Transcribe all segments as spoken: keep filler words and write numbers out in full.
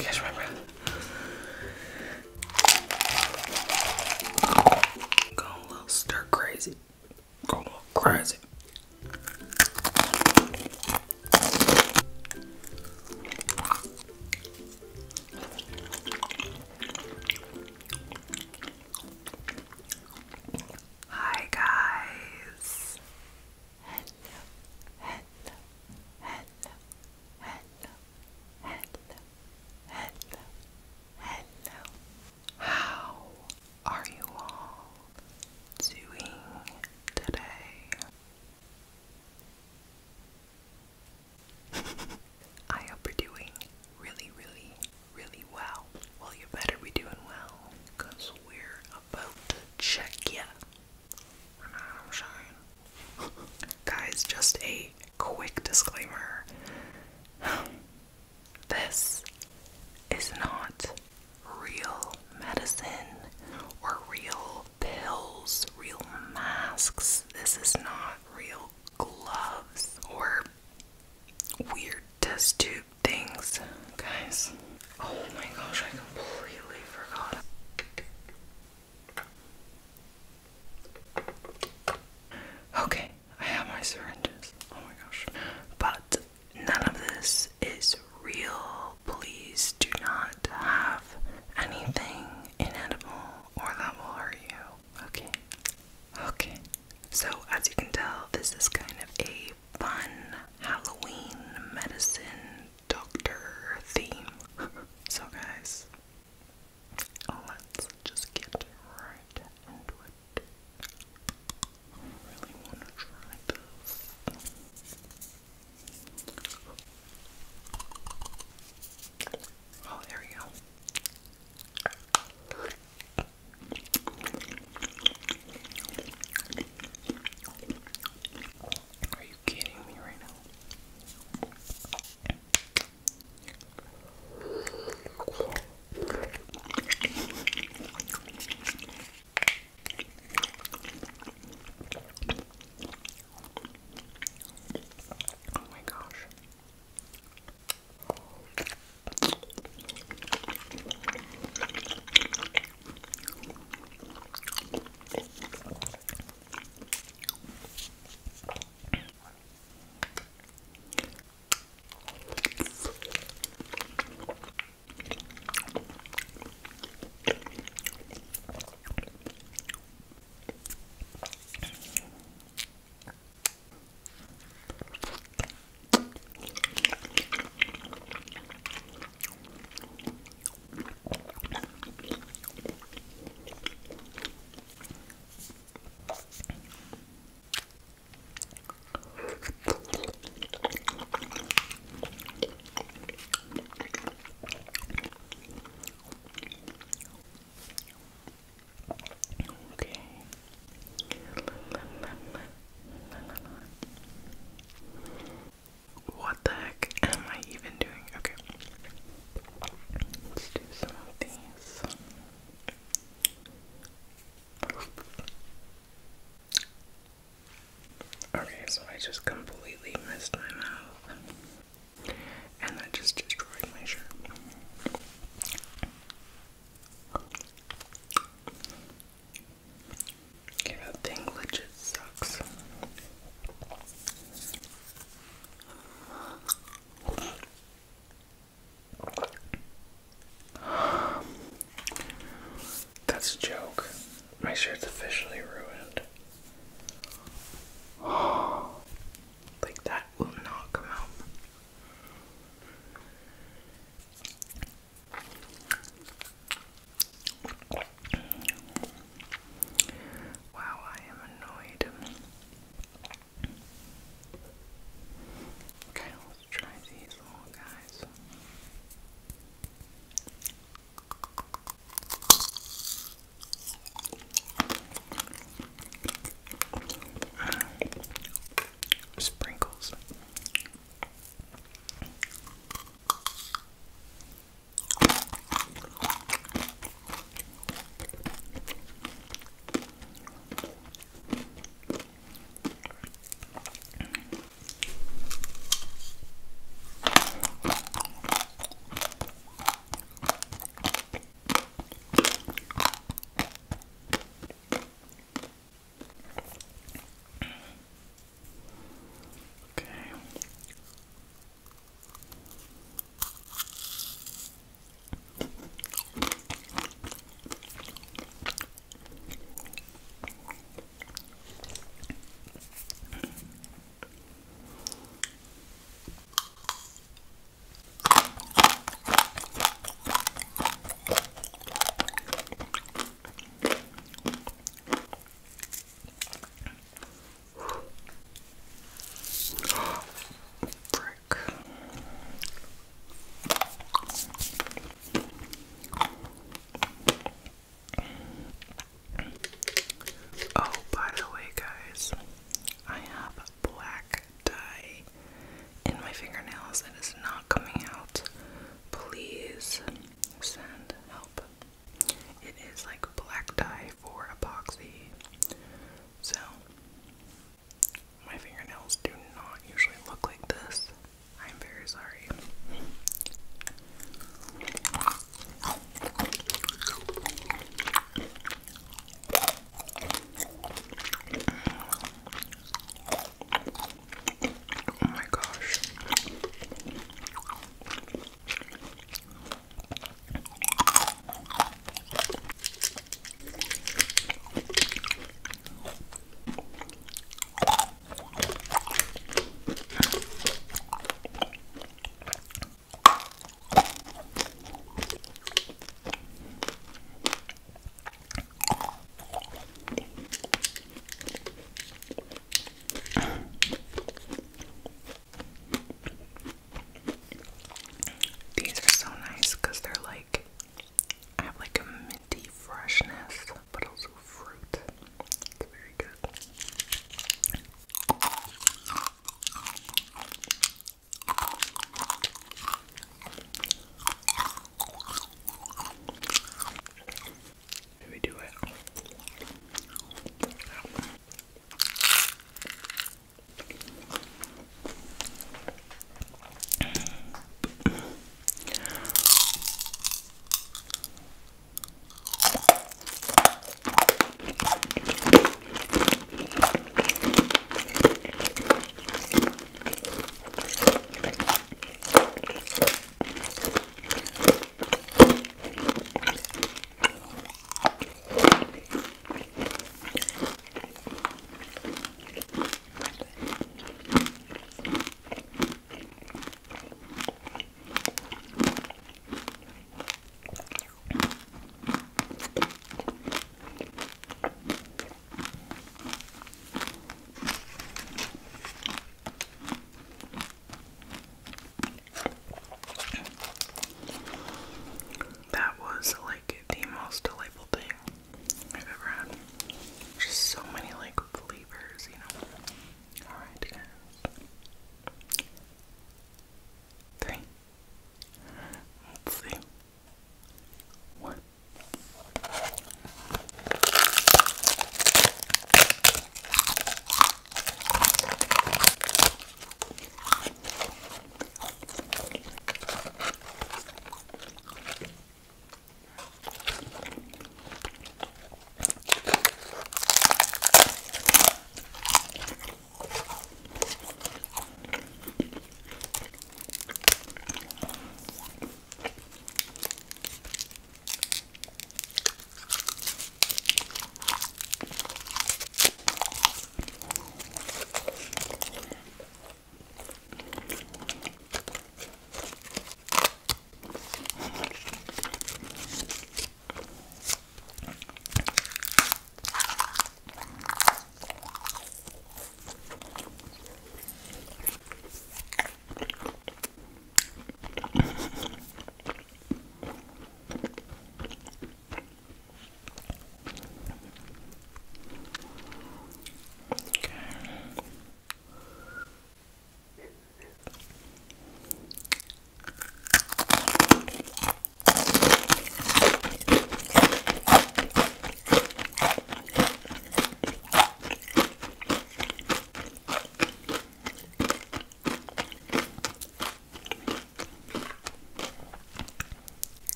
catch my breath. Going a little stir crazy. Going a little crazy. Hi guys. Hello, hello, hello, hello, hello, hello, hello. How are you all doing today? I hope you're doing really, really, really well. Well, you better be doing well, because we're about to check ya. I'm shine. Guys, just a quick disclaimer. This is not real medicine or real pills, real masks. This is not real gloves or weird test tube things, guys. Oh my gosh, I completely forgot. Okay, I have my syringes. Oh my gosh. But none of this is real. Please do not have anything inedible or that will hurt you. Okay? Okay. So, as you can tell, this is kind of a fun Halloween medicine doctor theme. So, guys, let's just get right into it. I really want to try this. Oh, there we go. Are you kidding me right now? Oh my gosh. What the heck am I even doing? Okay. Let's do some of these. Okay, so I just completely missed my mouth. And that just destroyed my shirt. Okay, that thing legit sucks. That's a joke. My shirt's officially ruined. Let's see. One.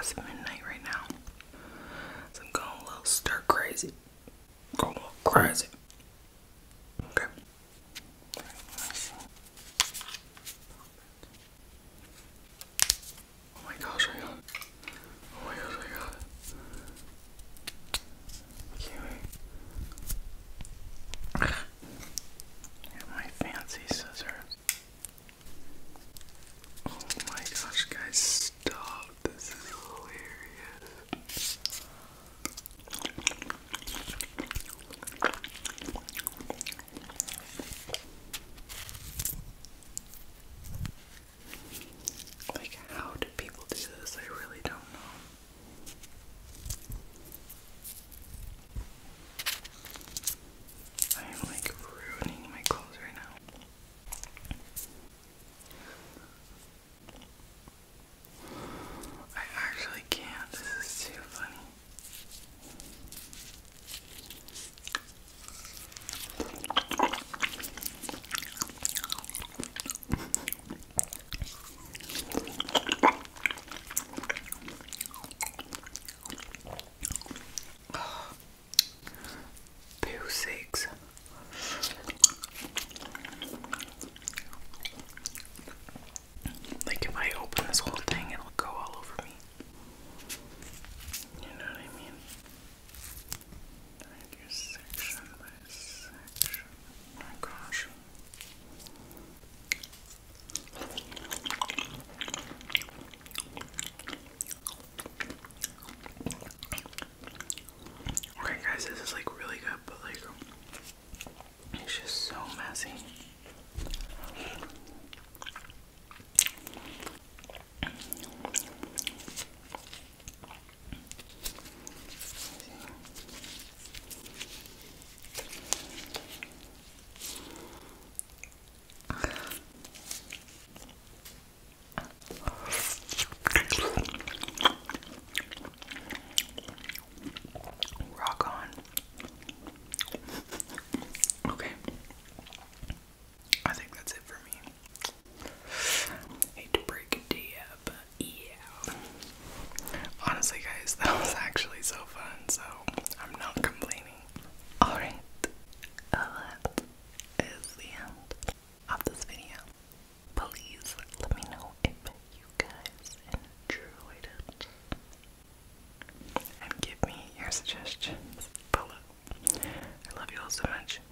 past midnight right now. So I'm going a little stir crazy. Going a little crazy. Okay. Oh my gosh, I got it. Oh my gosh, I got it. Kiwi. I got my fancy scissors. Oh my gosh, guys, stop. This is hilarious. Like, how do people do this? I really don't know. I am like ruining my clothes right now. I actually can't. This is too funny. Poo sakes. Like, if I open this whole thing, it'll go all over me. You know what I mean? I do section by section. Oh my gosh. Okay, guys, this is like really good, but like, it's just so messy. Rock on. Okay. I think that's it for me. Hate to break it to you, but yeah. Honestly, guys, that was actually so fun, so I'm not complaining. Alright, that is the end of this video. Please let me know if you guys enjoyed it. And give me your suggestions below. I love you all so much.